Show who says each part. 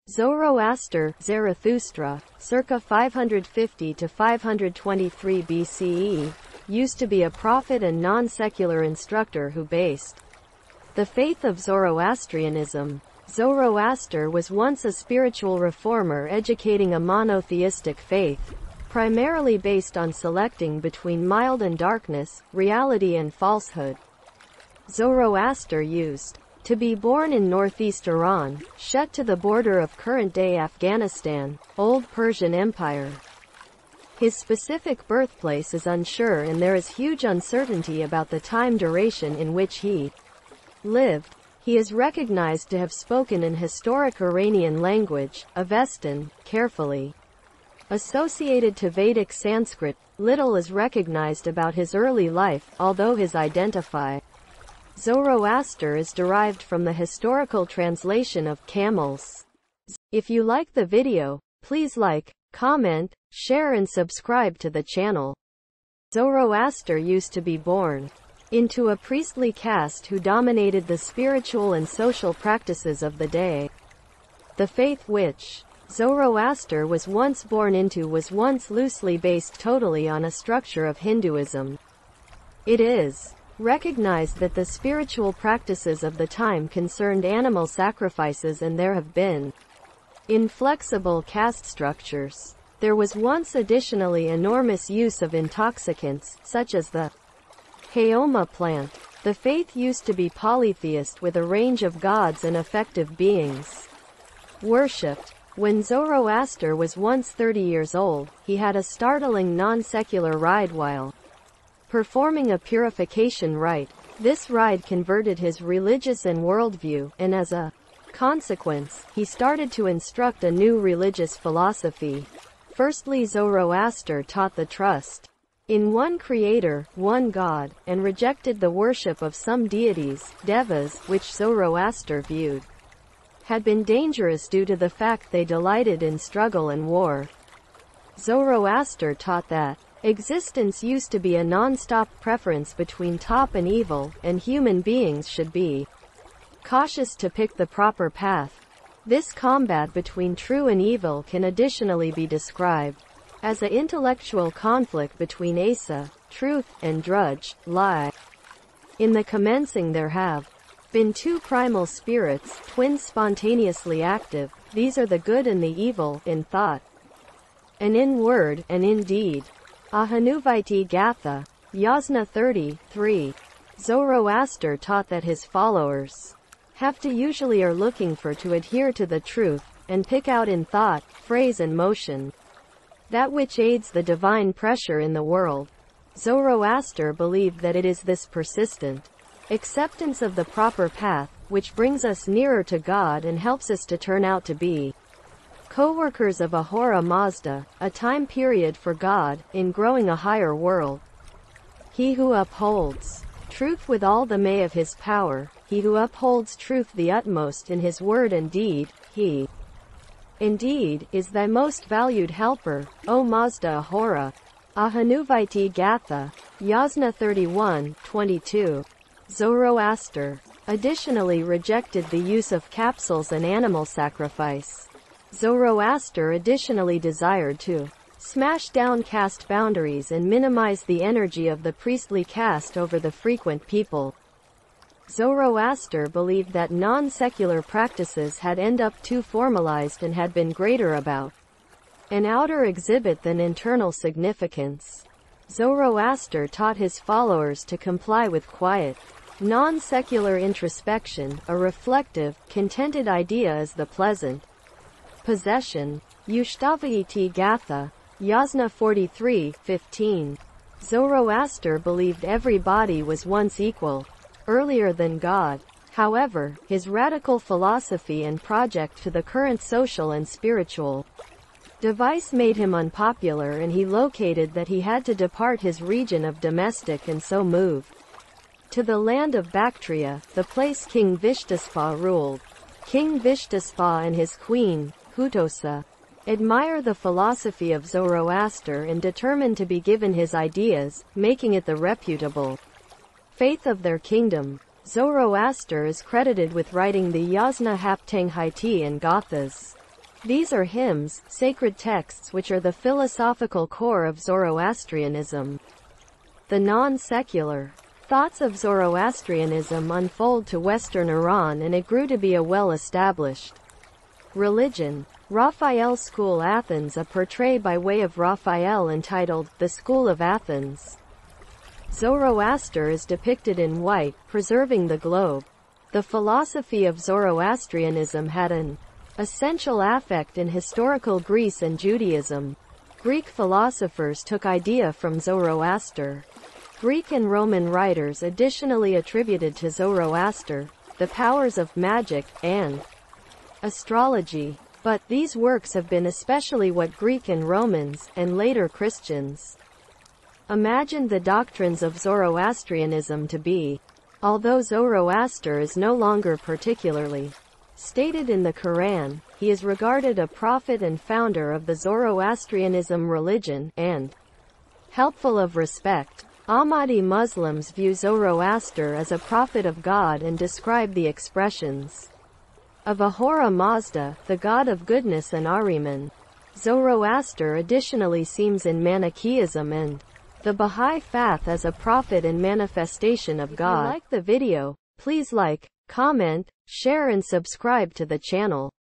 Speaker 1: Zoroaster, Zarathustra, circa 550 to 523 BCE, used to be a prophet and non-secular instructor who based the faith of Zoroastrianism. Zoroaster was once a spiritual reformer educating a monotheistic faith, primarily based on selecting between mild and darkness, reality and falsehood. Zoroaster used to be born in northeast Iran, shut to the border of current-day Afghanistan, old Persian Empire. His specific birthplace is unsure and there is huge uncertainty about the time duration in which he lived. He is recognized to have spoken an historic Iranian language, Avestan, carefully associated to Vedic Sanskrit. Little is recognized about his early life, although his identify Zoroaster is derived from the historical translation of camels. If you like the video, please like, comment, share and subscribe to the channel. Zoroaster used to be born into a priestly caste who dominated the spiritual and social practices of the day. The faith which Zoroaster was once born into was once loosely based totally on a structure of Hinduism. It is recognized that the spiritual practices of the time concerned animal sacrifices and there have been inflexible caste structures. There was once additionally enormous use of intoxicants, such as the ahuna plant. The faith used to be polytheist with a range of gods and effective beings worshipped. When Zoroaster was once 30 years old, he had a startling non-secular ride while performing a purification rite. This rite converted his religious and worldview, and as a consequence, he started to instruct a new religious philosophy. Firstly, Zoroaster taught the trust in one creator, one God, and rejected the worship of some deities, devas, which Zoroaster viewed had been dangerous due to the fact they delighted in struggle and war. Zoroaster taught that existence used to be a non-stop preference between top and evil, and human beings should be cautious to pick the proper path. This combat between true and evil can additionally be described as an intellectual conflict between asa, truth, and drudge, lie. In the commencing there have been two primal spirits, twins spontaneously active. These are the good and the evil, in thought, and in word, and in deed. Ahuna Gatha, Yasna 33. Zoroaster taught that his followers have to usually are looking for to adhere to the truth, and pick out in thought, phrase and motion that which aids the divine pressure in the world. Zoroaster believed that it is this persistent acceptance of the proper path, which brings us nearer to God and helps us to turn out to be co-workers of ahura mazda, a time period for God, in growing a higher world. He who upholds truth with all the may of his power, he who upholds truth the utmost in his word and deed, he indeed is thy most valued helper, O Mazda Ahura. Ahuna Gatha, Yasna 31:22. Zoroaster additionally rejected the use of capsules and animal sacrifice. Zoroaster additionally desired to smash down caste boundaries and minimize the energy of the priestly caste over the frequent people. Zoroaster believed that non-secular practices had end up too formalized and had been greater about an outer exhibit than internal significance. Zoroaster taught his followers to comply with quiet, non-secular introspection. A reflective, contented idea is the pleasant possession. Ushtavaiti Gatha, Yasna 43:15. Zoroaster believed every body was once equal, earlier than God. However, his radical philosophy and project to the current social and spiritual device made him unpopular, and he located that he had to depart his region of domestic and so move to the land of Bactria, the place King Vishtaspa ruled. King Vishtaspa and his queen, Hutosa, admire the philosophy of Zoroaster and determined to be given his ideas, making it the reputable faith of their kingdom. Zoroaster is credited with writing the Yasna Haptang Haiti and Gathas. These are hymns, sacred texts which are the philosophical core of Zoroastrianism. The non-secular thoughts of Zoroastrianism unfold to Western Iran, and it grew to be a well-established religion. Raphael School Athens, a portrait by way of Raphael entitled, The School of Athens. Zoroaster is depicted in white, preserving the globe. The philosophy of Zoroastrianism had an essential affect in historical Greece and Judaism. Greek philosophers took idea from Zoroaster. Greek and Roman writers additionally attributed to Zoroaster the powers of magic and astrology. But these works have been especially what Greek and Romans, and later Christians, imagined the doctrines of Zoroastrianism to be. Although Zoroaster is no longer particularly stated in the Quran, he is regarded a prophet and founder of the Zoroastrianism religion, and helpful of respect. Ahmadi Muslims view Zoroaster as a prophet of God and describe the expressions of Ahura Mazda, the god of goodness, and Ahriman. Zoroaster additionally seems in Manichaeism and the Bahá'í Faith as a prophet and manifestation of God. If you like the video, please like, comment, share and subscribe to the channel.